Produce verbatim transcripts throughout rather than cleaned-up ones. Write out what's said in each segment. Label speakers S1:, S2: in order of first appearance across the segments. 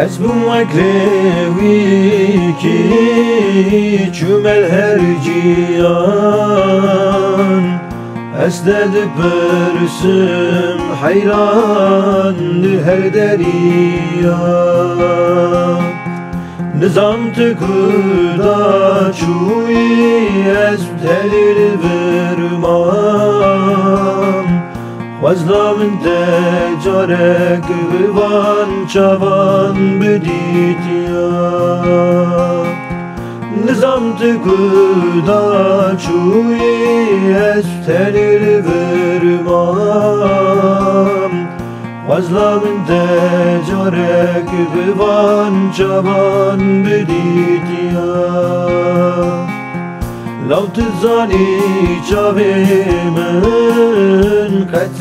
S1: Ez bûm wek rêwîkî çûmel her ciyan. Ez de dipirsim heyran li her deriya. Nizam te kuda çûyî ez telî li virmam. Xwezla min te carek bi van çavan bidîtiya. Nizam te kuda çûyî ez telî li virmam. Xwezla min te carek bi van çavan bidîtiya. Law tizanî çavê min qet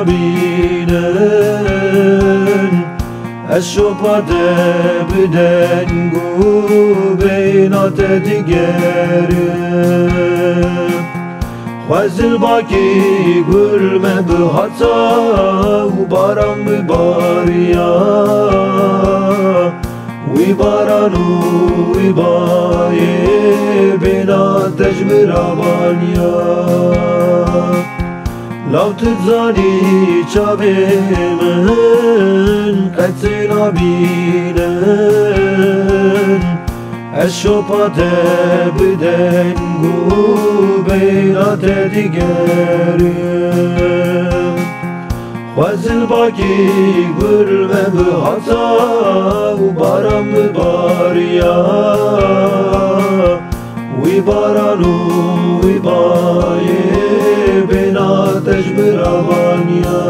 S1: nabînin. Ez şopa te bi deng û bêhna te digerim. Xwezilbakî gul me bihata û baran bibariya. Wî baran û wî bayê bêhna te ji mirabaniya. Law tizanî çavê min qet nabînin. Ez şopa te bi deng û bêhna te digerim. Xwezilbakî gul me bihata û baran bibariya. Wî baran û wî bayê bêhna te ji mirabaniya.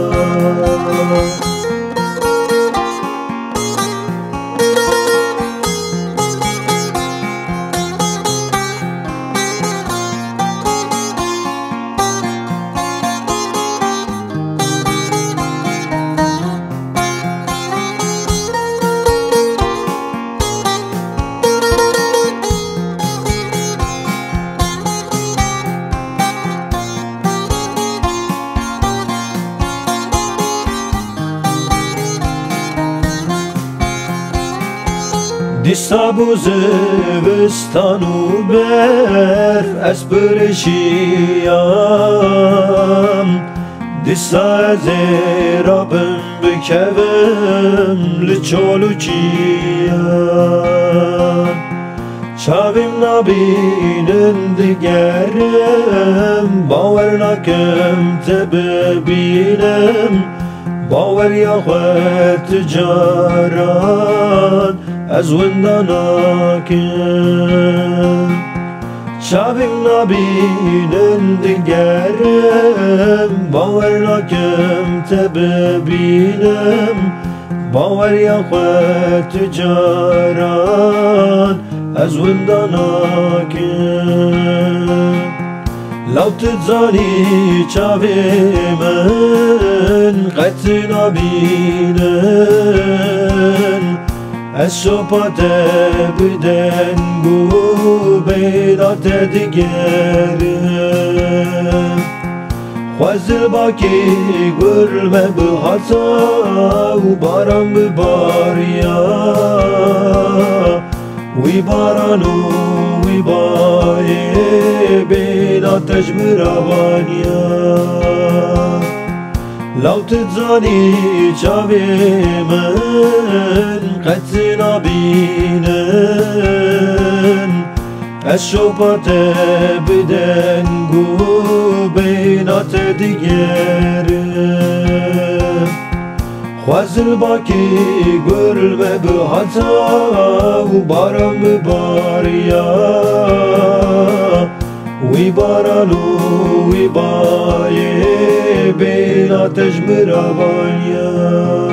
S1: Dîsa bû zivistan û berf ez pirêşiyam. Dîsa ez ê rabim bikevim li çol û çiyan. Çavêm nabînin digerim, bawer nakim te bibînim. Baweriya xwe ti caran ez winda nakim. Çavêm nabînin digerim, bawer nakim te bibînim. Baweriya xwe ti caran ez winda nakim. Law tizanî çavê min qet nabînin. Ez şopa te bi deng û bêhna te digerim. Xwezilbakî gul me bihata û baran bibariya. Wî baran û wî bayê bêhna te ji mirabaniya. Law tizanî çavê min qet nabînin. Ez şopa te bi deng û bêhna te digerim. Xwezilbakî gul me bihata û baran bibariya. Wî baran û wî bayê bêhna te ji mirabaniya.